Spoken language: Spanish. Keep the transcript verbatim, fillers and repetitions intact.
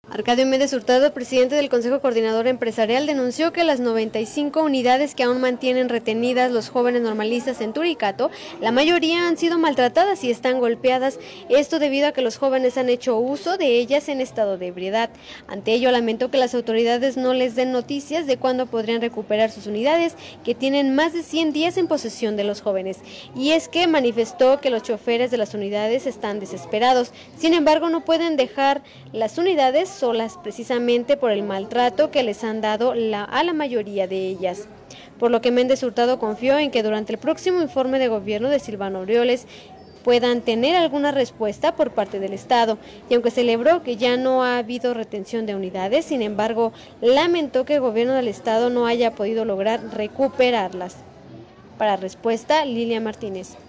Arcadio Méndez Hurtado, presidente del Consejo Coordinador Empresarial, denunció que las noventa y cinco unidades que aún mantienen retenidas los jóvenes normalistas en Turicato, la mayoría han sido maltratadas y están golpeadas, esto debido a que los jóvenes han hecho uso de ellas en estado de ebriedad. Ante ello, lamentó que las autoridades no les den noticias de cuándo podrían recuperar sus unidades, que tienen más de cien días en posesión de los jóvenes. Y es que manifestó que los choferes de las unidades están desesperados, sin embargo no pueden dejar las unidades solas precisamente por el maltrato que les han dado la, a la mayoría de ellas. Por lo que Méndez Hurtado confió en que durante el próximo informe de gobierno de Silvano Aureoles puedan tener alguna respuesta por parte del Estado, y aunque celebró que ya no ha habido retención de unidades, sin embargo, lamentó que el gobierno del Estado no haya podido lograr recuperarlas. Para Respuesta, Lilia Martínez.